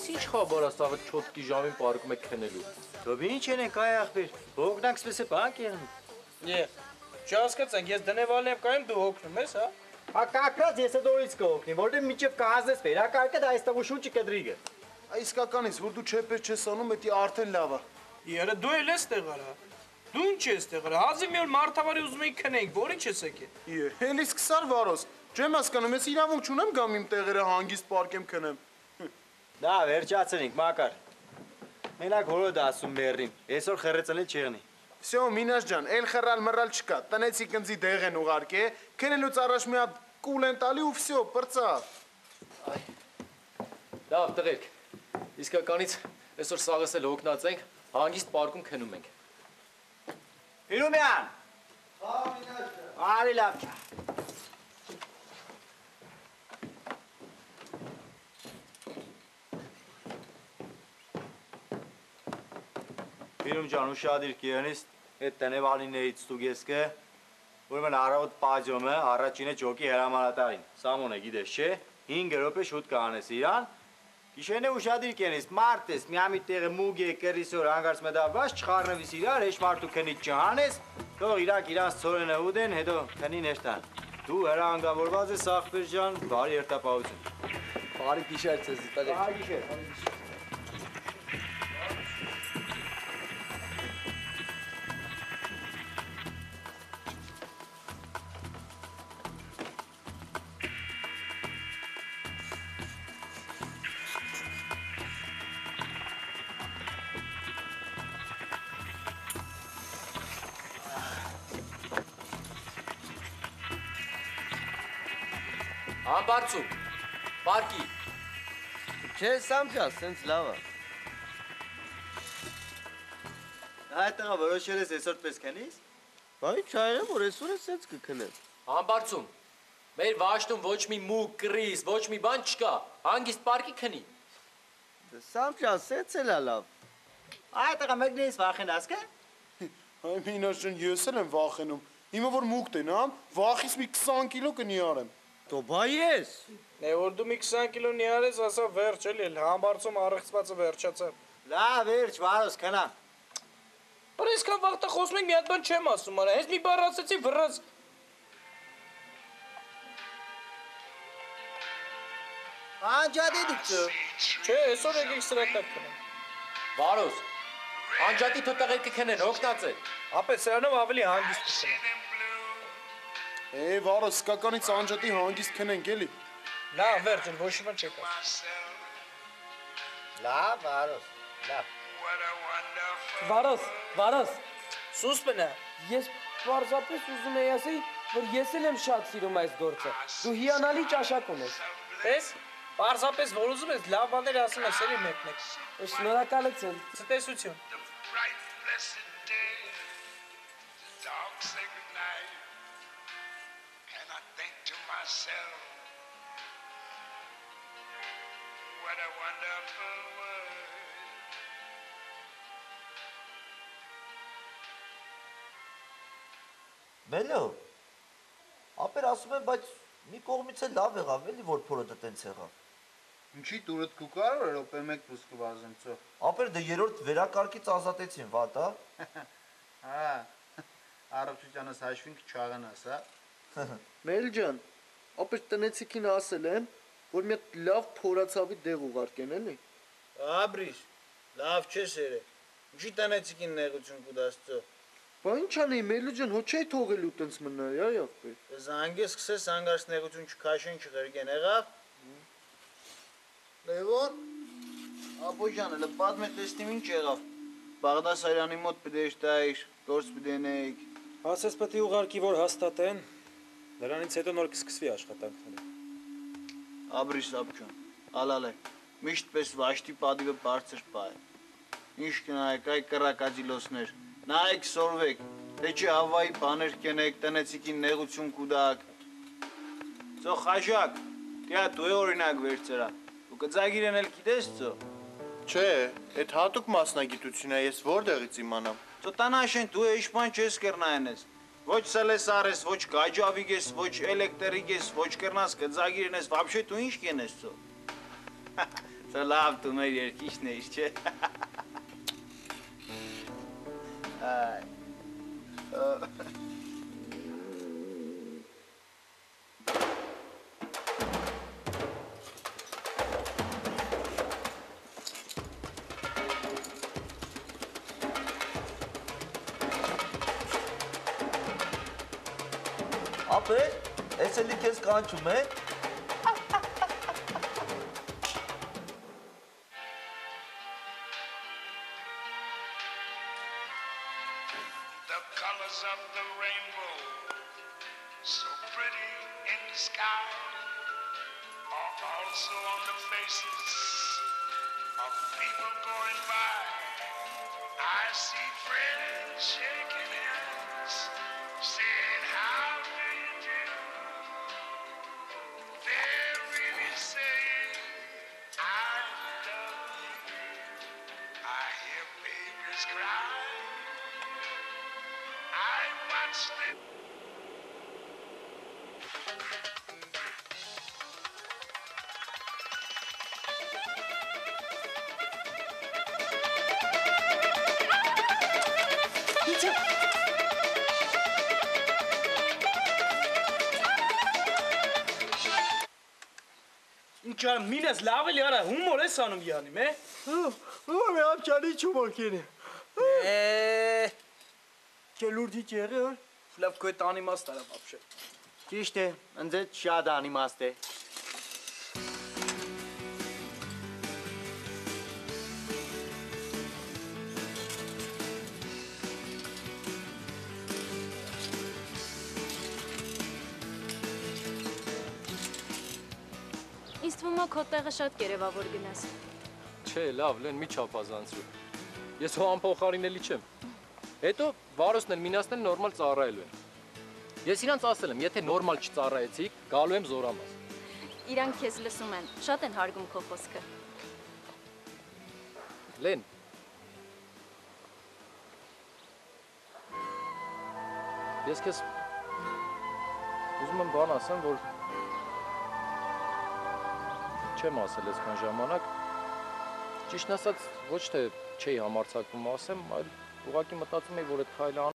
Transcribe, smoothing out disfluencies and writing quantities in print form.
Այս ինչ խաբար ասաղը չոտկի ժամին պարկում եք քնելու։ Դու ինչ ենք այ ախպեր։ Հոգնանքս է բակ եղն։ Չհասկացանք, ես դնեվալն եմ կայում, դու հոգնում ես, հա։ Հա կակրած ես դորից կօգնի, որտեղ միջև կհազես վերակարկը դա այստեղ ուշունչի կդրիգը։ Իսկականից, որ դու չեպես չես անում, դա արդեն լավ է։ Երը դու էլ ես տեղը հա։ Դու ինչ ես տեղը։ Հազիվ մի օր մարդավարի ուզում էի քնենք, որ ինչ ես եկել։ Էլի սկսար Վարոս, չեմ հասկանում, ես իրավունք չունեմ գամ իմ տեղերը հանգիստ պարկեմ քնեմ։ Դա վերջացնենք, Մակար։ Մենակ հորոդ ասում մերրին, այսօր խերեցնել չեղնի։ Всё, Մինաշ ջան, էլ խռալ մռալ չկա։ Տնեցի կնձի դեղ են ուղարկե, քնելուց առաջ մի հատ կուլ են տալի ու всё, պրծավ։ Լավ, տղերք։ Իսկականից այսօր սաղս էլ հոգնած ենք, հանգիստ պարկում քնում ենք։ Հիրումյան։ Հա, Մինաշ ջան։ Արի լավ ջան։ Հիրում ջան, ուշադիր կիրանից, այդ տնևալիներից ստուգեսկը, ուրեմն առավոտ պաջոմը, առաջինը ջոկի հրամանատարին, Սամոն է գիտես չէ, 5 րոպե շուտ կանես իրան, գիշերն է ուշադիր կիրանից, մարդ ես, միամի տեղը մուգ է, կրիսոր, հանգարց մետաբաս, չխարնվիս իրար, հեչ մարդու քնից չհանես, թող իրակ իրանց ծորենը ուդեն, հետո քնին հեշտան, դու հրահանգավորված ես ախպեր ջան, բարի երթապահություն։ Բարի գիշեր ցեզ տղերք։ Բարի գիշեր։ Ամբարձում, պարկի։ Չէ, Սամփյա, սենց լավ է։ Այդ տղա որոշել ես այսօր պես քնիս։ Բայց չայրեմ, որ այսօր է սենց կքնեմ։ Ամբարձում, մեր վաշտում ոչ մի մուկ, կրիս, ոչ մի բան չկա, հանգիստ պարկի քնի։ Սամփյա, սենց էլ է լավ։ Այդ տղա մեկն ես վախենաս կը։ Այ Մինաշ ջան, ես էլ եմ վախենում։ Հիմա որ մուկ տենամ, վախից մի 20 կիլո կնիարեմ։ Դո բայ ես։ Որ դու մի 20 կիլո նիարես, ասա վերջ էլի, համբարձում առեղծվածը վերջացավ։ Լավ, վերջ, Վարոս, քնա։ Բայց այսքան վաղտը խոսում ենք, մի հատ բան չեմ ասում, արա, հենց մի բառ ասեցի, վռած։ Անջատի դուք։ Չէ, այսօր եկեք սրատակ քնենք։ Վարոս, անջատի թո տղերքը քնեն, հոգնած է։ Ապա սրանով ավելի հանգիստ կքնեմ։ Վարոս, սկականից անջատի հանգիստ քնենք էլի։ Լավ, վերջ, ոչ մի բան չկա։ Լավ, Վարոս, լավ։ Վարոս, Սուս բնա։ ես պարզապես ուզում եի ասեի, որ ես էլ եմ շատ սիրում այս գործը։ Դու հիանալի ճաշակ ունես։ Պես, պարզապես որ ուզում ես, լավ բաներ ասում ես, էլի մեկ-մեկ։ Շնորհակալություն։ Ցտեսություն։ Մելո, ապեր ասում եմ, բայց մի կողմից է լավ եղավ, էլի որ փորոտը տենց եղավ։ Ինչի դուրդ կուկարը րոպե մեկ պլուս կվազեմ ծո։ Ապեր դե երրորդ վերակարգից ազատեցին, վատ, Հա, առողջությանս հաշվինք չաղանաս, հա։ Մել ջան, ապեր տնեցիկին ասել եմ, որ մի հատ լավ փորացավի դեղ ուղարկեն, էլի։ Աբրիշ, լավ չես երե, ինչի տնեցիկին նեղություն կուդաս ծո։ Բա ինչ անեի, Մելո ջան, հո չէի թողելու տենց մնայի, այ ախպեր։ Զանգես սկսես հանգարց նեղություն չքաշեն չղերգեն, եղավ։ Լևոն, ապո ջան, elə պատմեք տեսնիմ ինչ եղավ։ Բաղդասարյանի մոտ պիտի շտայիր, գործ պիտի նեիք։ Ասես պետք է ուղարկի, որ հաստատեն, նրանից հետո նոր կսկսվի աշխատանքները։ Աբրիշ սապ ջան, ալալե, միշտ պես վաշտի պատիվը բարձր պա է։ Ինչ կնայեք այ կռակաջիլոսներ, նայեք սորվեք, թե չի հավայի բաներ կենեք, տնեցիկին նեղություն կուդակ։ Ծո խաշակ, դիա դու է օրինակ վերցրա, դու կծագիրեն էլ գիտես ծո։ Չէ, այդ հատուկ մասնագիտություն է, ես որտեղից իմանամ։ Ծո տանաշեն դու է իշխման չես կերնայենես, ոչ սելեսար ես, ոչ կաջավիկ ես, ոչ էլեկտրիկ ես, ոչ կերնաս կծագիրեն ես, վաբշե դու ինչ կենես ծո։ Դե լավ դու մեր երկիշն էիր, չէ։ Այ։ Ապե, ես էլի քեզ կանչում է։ The colors of the rainbow, so pretty in the sky, are also on the faces of people going by. I see friends shaking hands, saying, how do you do? They're really saying, I love you. I hear babies cry. I watch them. Ինչա մինես լավ էլի արա հումոր ես անում յանում, է։ Ո՞ւմ է ապչանի չումորքին։ Չելուրդի ջեղը, լավ քո տանի մաստարա вообще։ Ճիշտ է, ընդ շատ անիմաստ է։ Ինձ թվում է քո տեղը շատ կերևավոր գնաս։ Չէ, լավ, լեն մի չափազանցրու։ Ես հո անփոխարինելի չեմ։ Հետո Վարոսն էլ Մինասն էլ նորմալ ծառայելու են։ Ես իրանց ասել եմ, եթե նորմալ չծառայեցիք, գալու եմ զորամաս։ Իրանք քեզ լսում են, շատ են հարգում քո խոսքը։ Լեն։ Ես քեզ ուզում եմ բան ասեմ, որ չեմ ասել այսքան ժամանակ, ճիշտ ասած ոչ թե չէի համարձակվում ասեմ, այլ ուղղակի մտածում էի, որ այդ քայլը